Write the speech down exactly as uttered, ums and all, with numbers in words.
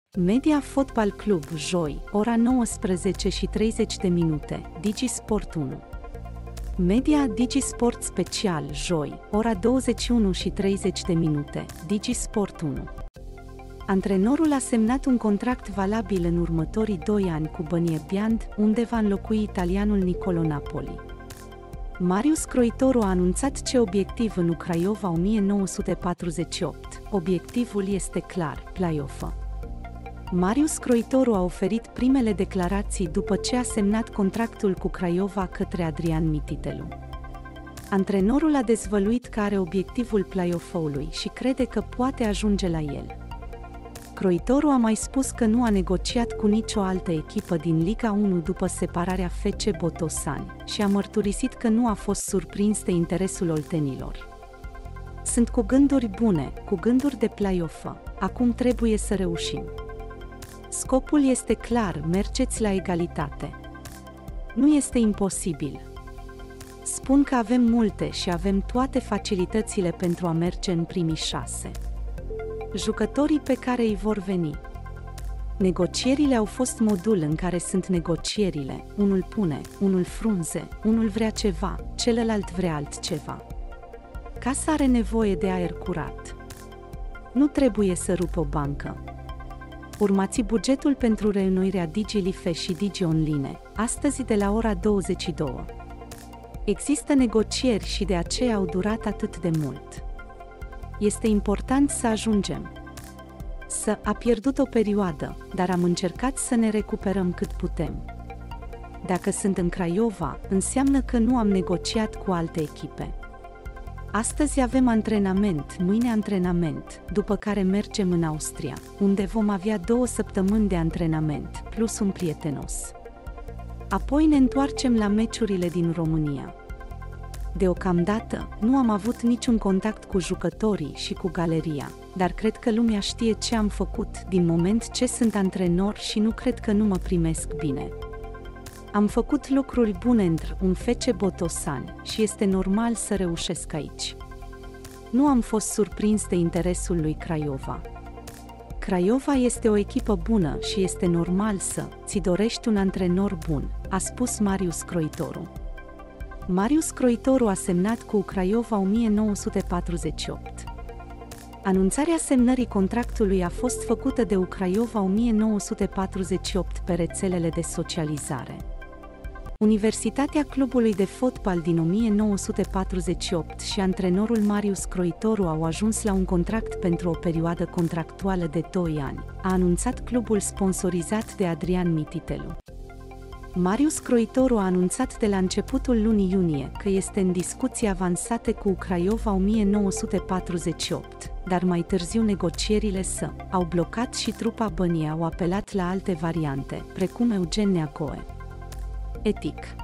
Media Fotbal Club, joi, ora nouăsprezece și treizeci de minute, DigiSport unu. Media DigiSport Special, joi, ora douăzeci și unu și treizeci de minute, DigiSport unu. Antrenorul a semnat un contract valabil în următorii doi ani cu Băniebiand, unde va înlocui italianul Niccolò Napoli. Marius Croitoru a anunțat ce obiectiv în Craiova o mie nouă sute patruzeci și opt. Obiectivul este clar, play-off. Marius Croitoru a oferit primele declarații după ce a semnat contractul cu Craiova către Adrian Mititelu. Antrenorul a dezvăluit că are obiectivul play-off-ului și crede că poate ajunge la el. Croitoru a mai spus că nu a negociat cu nicio altă echipă din Liga unu după separarea F C Botoșani și a mărturisit că nu a fost surprins de interesul oltenilor. Sunt cu gânduri bune, cu gânduri de play-off. Acum trebuie să reușim. Scopul este clar, mergeți la egalitate. Nu este imposibil. Spun că avem multe și avem toate facilitățile pentru a merge în primii șase. Jucătorii pe care îi vor veni. Negocierile au fost modul în care sunt negocierile, unul pune, unul frunze, unul vrea ceva, celălalt vrea altceva. Casa are nevoie de aer curat. Nu trebuie să rup o bancă. Urmați bugetul pentru reînnoirea DigiLife și DigiOnline, astăzi de la ora douăzeci și două. Există negocieri și de aceea au durat atât de mult. Este important să ajungem. Să a pierdut o perioadă, dar am încercat să ne recuperăm cât putem. Dacă sunt în Craiova, înseamnă că nu am negociat cu alte echipe. Astăzi avem antrenament, mâine antrenament, după care mergem în Austria, unde vom avea două săptămâni de antrenament, plus un prietenos. Apoi ne întoarcem la meciurile din România. Deocamdată, nu am avut niciun contact cu jucătorii și cu galeria, dar cred că lumea știe ce am făcut din moment ce sunt antrenor și nu cred că nu mă primesc bine. Am făcut lucruri bune într un F C Botoșani și este normal să reușesc aici. Nu am fost surprins de interesul lui Craiova. Craiova este o echipă bună și este normal să ți dorești un antrenor bun, a spus Marius Croitoru. Marius Croitoru a semnat cu Craiova o mie nouă sute patruzeci și opt. Anunțarea semnării contractului a fost făcută de Craiova o mie nouă sute patruzeci și opt pe rețelele de socializare. Universitatea clubului de fotbal din o mie nouă sute patruzeci și opt și antrenorul Marius Croitoru au ajuns la un contract pentru o perioadă contractuală de doi ani, a anunțat clubul sponsorizat de Adrian Mititelu. Marius Croitoru a anunțat de la începutul lunii iunie că este în discuții avansate cu Craiova o mie nouă sute patruzeci și opt, dar mai târziu negocierile s au blocat și trupa Bănie au apelat la alte variante, precum Eugen Neagoe. Etic.